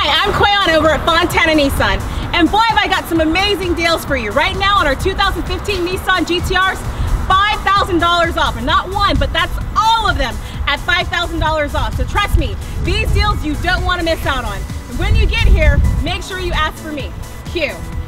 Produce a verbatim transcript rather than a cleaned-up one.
Hi, I'm Quayon over at Fontana Nissan, and boy have I got some amazing deals for you. Right now on our two thousand fifteen Nissan G T Rs, five thousand dollars off, and not one, but that's all of them at five thousand dollars off. So trust me, these deals you don't want to miss out on. When you get here, make sure you ask for me. Q.